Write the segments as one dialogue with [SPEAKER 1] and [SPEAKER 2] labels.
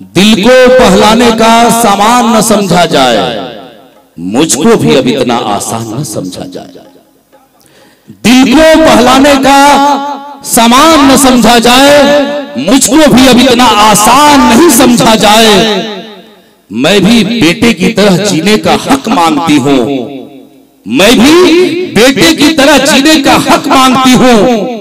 [SPEAKER 1] दिल को बहलाने का सामान न समझा जाए, मुझको भी अब इतना आसान न समझा जाए। दिल को बहलाने का सामान न समझा जाए, मुझको भी अब इतना आसान नहीं समझा जाए। मैं भी बेटे की तरह जीने का हक मांगती हूं, मैं भी बेटे की तरह जीने का हक मांगती हूं।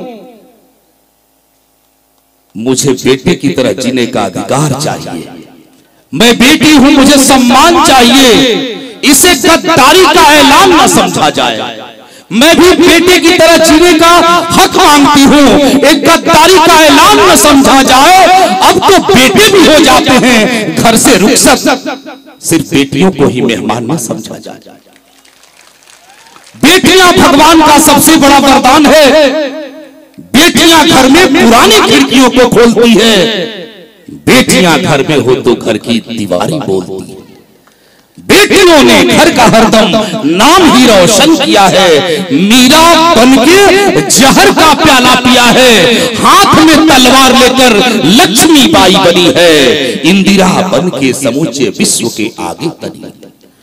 [SPEAKER 1] मुझे बेटे की तरह जीने का अधिकार चाहिए। मैं बेटी हूं, मुझे सम्मान चाहिए। इसे गद्दारी का ऐलान न समझा जाए। मैं भी बेटे की तरह जीने का हक मांगती हूं, एक गद्दारी का ऐलान न समझा जाए। अब तो बेटे भी हो जाते हैं घर से रुखसत, सिर्फ बेटियों को ही मेहमान न समझा जाए। बेटियां भगवान का सबसे बड़ा वरदान है। बेटियां घर में पुरानी खिड़कियों को खोलती है। बेटियां घर में हो तो घर की दीवारें बोलती है। बेटियों ने घर का हरदम नाम ही रोशन किया है। मीरा बनके जहर का प्याला पिया है, हाथ में तलवार लेकर लक्ष्मीबाई बनी है। इंदिरा बनके समूचे विश्व के आगे तनी।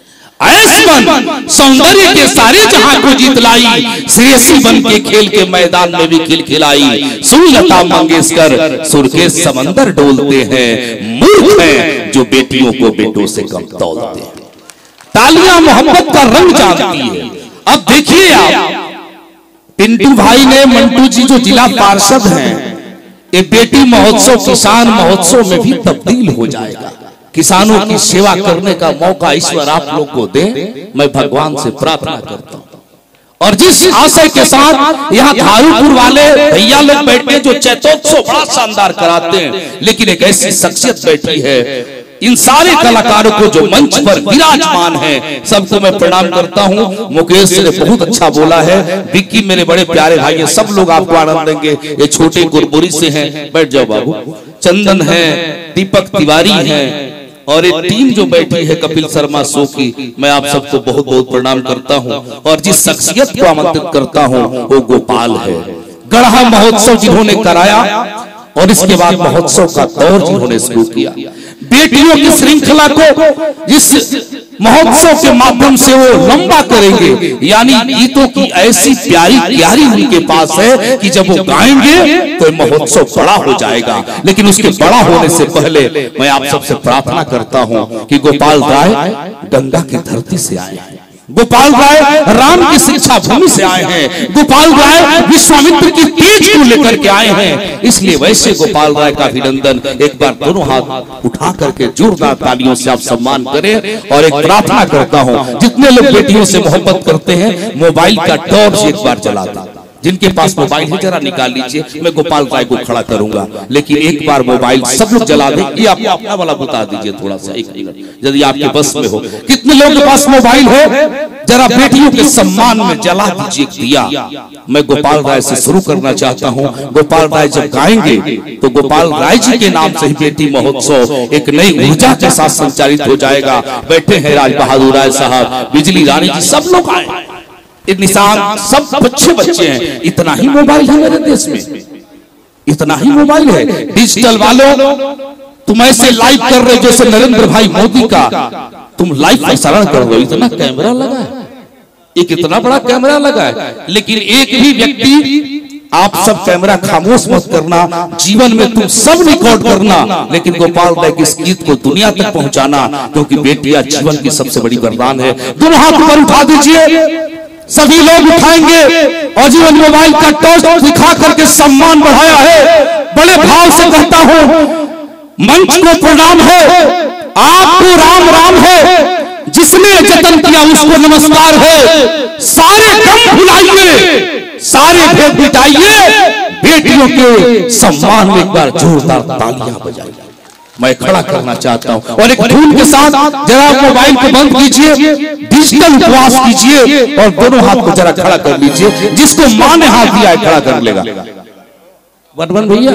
[SPEAKER 1] ऐसवन सौंदर्य के सारे जहां को जीत लाई, श्रेयसी बन के खेल के मैदान में भी खिलखिलाई। सुलता मंगेशकर सुर के समंदर डोलते हैं। मूर्ख हैं जो बेटियों को बेटों से कम तौलते हैं। तालियां मोहब्बत का रंग जानती है। अब देखिए आप, पिंटू भाई ने, मंटू जी जो जिला पार्षद हैं, ये बेटी महोत्सव किसान महोत्सव में भी तब्दील हो जाएगा। किसानों की सेवा करने का मौका ईश्वर आप लोग को दे, मैं भगवान से प्रार्थना करता हूं। और जिस आशय के साथ यहाँ धारूपुर वाले भैया लोग बैठे जो चैतोत्सव बड़ा शानदार कराते हैं, लेकिन एक ऐसी शख्सियत बैठी है, इन सारे कलाकारों को जो मंच पर विराजमान है, सबको मैं प्रणाम करता हूं। मुकेश ने बहुत अच्छा बोला है, विक्की मेरे बड़े प्यारे भाई हैं, सब लोग आपको आनंद देंगे। ये छोटे गुरबुरी से हैं, बैठ जाओ बाबू। चंदन है, दीपक तिवारी हैं, और एक टीम जो बैठी है कपिल शर्मा शो की, मैं आप सबको बहुत बहुत प्रणाम करता हूं। और जिस शख्सियत को आमंत्रित करता हूं वो गोपाल है। गढ़ा महोत्सव जिन्होंने कराया और इसके बाद महोत्सव का दौर जिन्होंने शुरू किया, बेटियों की श्रृंखला को इस महोत्सव के माध्यम से वो लंबा करेंगे। यानी गीतों की ऐसी प्यारी प्यारी उनके पास है कि जब वो गाएंगे तो महोत्सव बड़ा हो जाएगा। लेकिन उसके बड़ा होने से पहले मैं आप सबसे प्रार्थना करता हूं कि गोपाल राय गंगा की धरती से आए हैं, गोपाल राय राम की शिक्षा भूमि से आए हैं, गोपाल राय विश्वामित्र की तेज को लेकर के आए हैं। इसलिए वैसे गोपाल राय का अभिनंदन एक बार दोनों हाथ उठा करके जोरदार तालियों से आप सम्मान करें। और एक प्रार्थना करता हूं, जितने लोग बेटियों से मोहब्बत करते हैं, मोबाइल का टॉर्च एक बार जला दें। जिनके पास मोबाइल है जरा निकाल लीजिए, मैं गोपाल राय को खड़ा करूंगा, लेकिन एक बार मोबाइल सब लोग जला दें। ये आप अपना वाला बता दीजिए थोड़ा सा, एक मिनट, यदि आपके बस में हो। कितने लोगों के पास मोबाइल है, जरा बेटियों के सम्मान में जला दीजिए दिया। मैं गोपाल राय से शुरू करना चाहता हूं। गोपाल राय जब गाएंगे तो गोपाल राय जी के नाम से ही बेटी महोत्सव एक नई ऊर्जा के साथ संचालित हो जाएगा। बैठे हैं राज बहादुर राय साहब, बिजली रानी जी, सब लोग आए, निशान, सब अच्छे बच्चे हैं। इतना ही मोबाइल है मेरे देश में, इतना ही मोबाइल है। डिजिटल वालों, तुम ऐसे लाइव कर रहे हो जैसे नरेंद्र भाई मोदी का तुम लाइव प्रसारण कर रहे हो। इतना कैमरा लगा है, एक इतना बड़ा कैमरा लगा है, लेकिन एक भी व्यक्ति, आप सब कैमरा खामोश मत करना, जीवन में तुम सब रिकॉर्ड करना, लेकिन गोपाल राय के इस गीत को दुनिया तक पहुंचाना, क्योंकि बेटियां जीवन की सबसे बड़ी वरदान है। दोनों हाथ ऊपर उठा दीजिए, सभी लोग उठाएंगे। और जीवन मोबाइल का टॉर्च दिखा करके सम्मान बढ़ाया है। बड़े भाव से कहता हूं, मंच को प्रणाम है, आपको राम राम है, जिसने जतन किया उसको नमस्कार है। सारे गम भुलाइए, सारे भेद मिटाइए, बेटियों के सम्मान में एक बार जोरदार तालियां बजाइए। मैं खड़ा करना चाहता हूं, और एक धूम के साथ जरा मोबाइल को बंद कीजिए, डिजिटल उपवास कीजिए और दोनों हाथ को जरा खड़ा कर लीजिए। जिसको मां ने हाथ दिया है खड़ा कर लेगा। बटवन भैया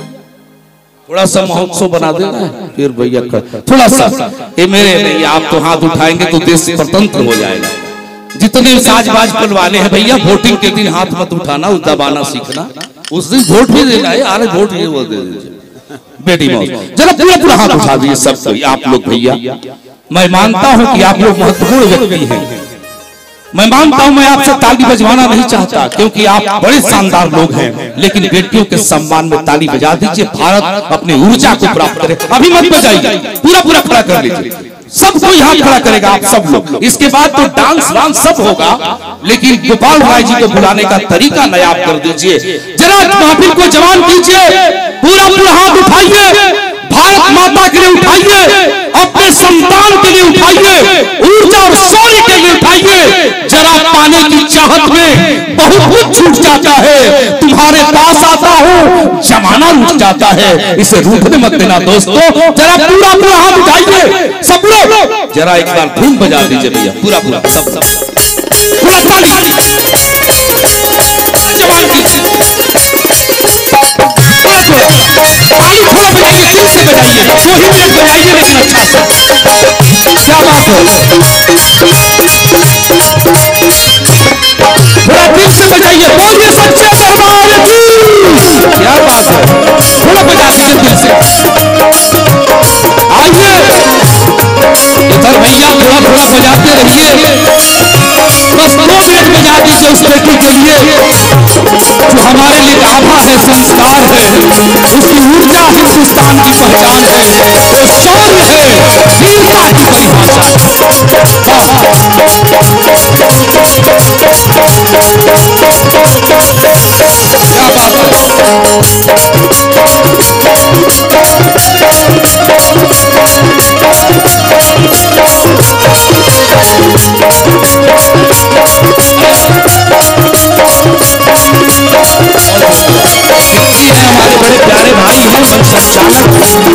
[SPEAKER 1] थोड़ा सा महोत्सव बना देना है, फिर भैया थोड़ा सा, ये मेरे भैया आप तो हाथ उठाएंगे तो देश स्वतंत्र हो जाएगा। जितने साजबाज वाले हैं भैया, वोटिंग के दिन हाथ मत उठाना, उस दबाना सीखना, उस दिन वोट भी देना है। अरे वोट ये वो दे दीजिए, बेटी मौत। जरा पूरा पूरा हाथ उठा दीजिए सब कोई, आप लोग भैया। मैं मानता हूं कि आप लोग महत्वपूर्ण व्यक्ति हैं, मैं मानता हूं, मैं आपसे ताली बजवाना नहीं चाहता क्योंकि आप बड़े शानदार लोग हैं, लेकिन बेटियों के सम्मान में ताली बजा दीजिए। भारत अपनी ऊर्जा को प्राप्त करे। अभी मत बजाइए, पूरा पूरा खड़ा कर लीजिए, सबको यहाँ खड़ा करेगा आप सब लोग। इसके बाद तो डांस वांस सब होगा, लेकिन गोपाल राय जी को बुलाने का तरीका नायाब कर दीजिए। जरा महफिल को जवान कीजिए, पूरा पूरा हाथ उठाइए, भारत माता के लिए उठाइए, अपने संतान के लिए उठाइए, ऊर्जा और शौर्य के लिए उठाइए। जरा पाने की चाहत में बहुत कुछ छूट जाता है, तुम्हारे पास आता हूं जमाना रुक जाता है, इसे रूठने मत देना दोस्तों। जरा पूरा पूरा हाथ उठाइए सब लोग, जरा एक बार धूम बजा दीजिए भैया, पूरा पूरा सब पूरा ताली जवान कीजिए, ताली थोड़ा बजाइए, दिल से बजाइए, 2 ही मिनट बजाइए लेकिन अच्छा से। क्या बात है, थोड़ा दिल से बजाइए, बोलिए सच्चे दरबार की। क्या बात है, थोड़ा बजा दीजिए दिल से। आइए इधर भैया, थोड़ा थोड़ा बजाते रहिए, बस 2 मिनट बजा दीजिए उस बेटी के लिए जो हमारे लिए गाथा है, संस्कार है, उसकी ऊर्जा हिंदुस्तान की पहचान है, वो शौर्य है, वीरता की परिभाषा है। क्या बात है, हमारे बड़े प्यारे भाई हैं मंच संचालक।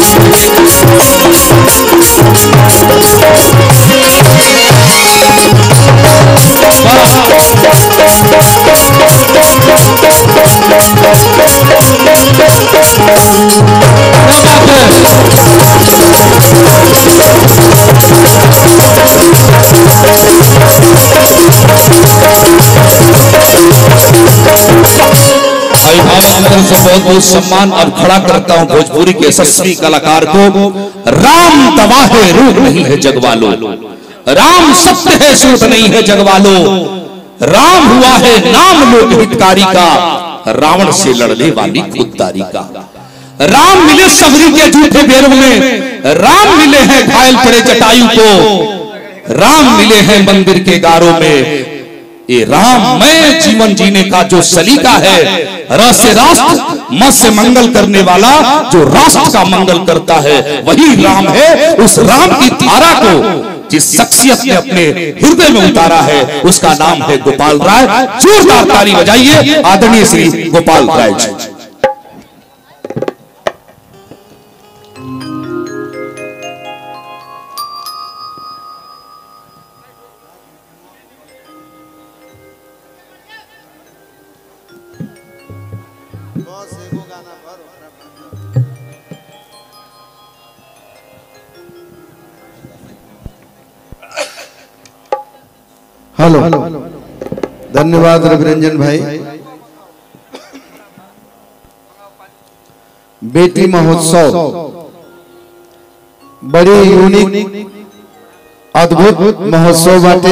[SPEAKER 1] अभिभावक से बहुत बहुत सम्मान और खड़ा करता हूं भोजपुरी के यशस्वी कलाकार को। राम दवा है रूप नहीं है जगवालो, राम सत्य है झूठ नहीं है जगवालो, राम हुआ है नाम लोक हितकारी का, रावण से लड़ने वाली खुददारी का। राम मिले सबरी के झूठे बेरों में, राम मिले हैं घायल पड़े जटायु को, राम मिले हैं मंदिर के गारों में। ये राममय जीवन जीने का जो सलीका है, रस से राष्ट्र, मत से मंगल करने वाला जो राष्ट्र का मंगल करता है, वही राम है। उस राम की धारा को जिस शख्सियत ने अपने हृदय में उतारा है, उसका नाम है गोपाल राय। जोरदार ताली बजाइए आदरणीय श्री गोपाल राय जी।
[SPEAKER 2] हेलो, धन्यवाद रविरंजन भाई। बेटी महोत्सव बड़ी यूनिक अद्भुत महोत्सव बाटे।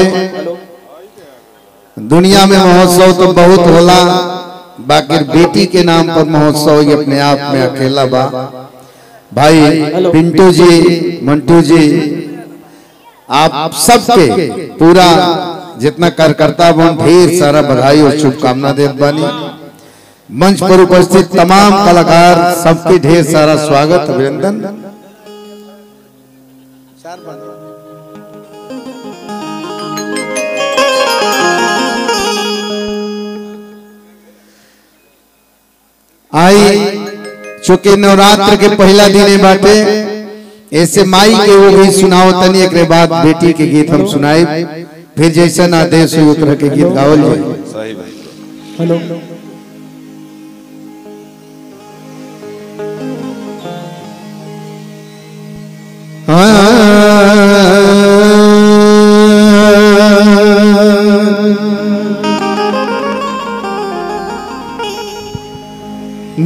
[SPEAKER 2] दुनिया में महोत्सव तो बहुत होला, बाकी बेटी के नाम पर महोत्सव ये अपने आप में अकेला बा। भाई पिंटू जी, मंटू जी, आप सबके पूरा जितना कार्यकर्ता बन ढेर सारा बधाई और शुभकामना देत बानी। मंच पर उपस्थित तमाम कलाकार सबके ढेर सारा स्वागत, अभिनंदन। आई चूंकि नवरात्र के पहला दिन बाटे, ऐसे माई के वो भी सुनाओ तनी, एक बाद बेटी के गीत हम सुनाए, फिर जैसा आदेश हुई उस तरह के गीत गावल जाए। हेलो,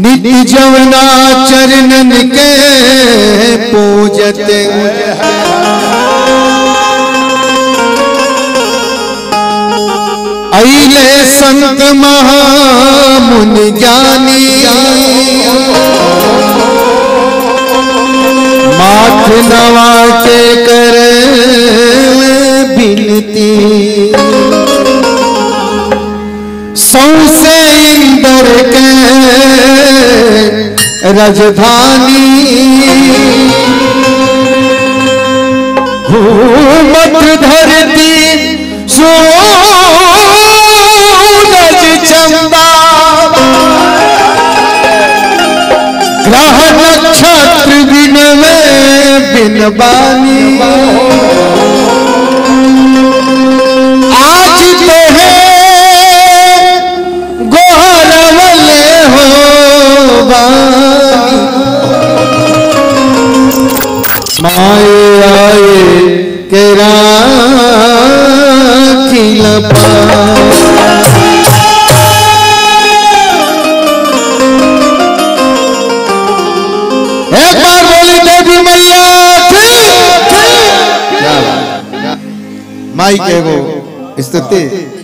[SPEAKER 2] नित्य जवना चरणन के पूजते अइले संत महामुनि ज्ञानी माथ नवा के करे बिनती सौसे इंदर के राजधानी घूमत धरती सूरज चंदा ग्रह नक्षत्र बिन में बिन बानी आज तो है गोहरवले हो माए आए के राखी लपा एक बार बोली देवी मैया की माई के वो स्तुति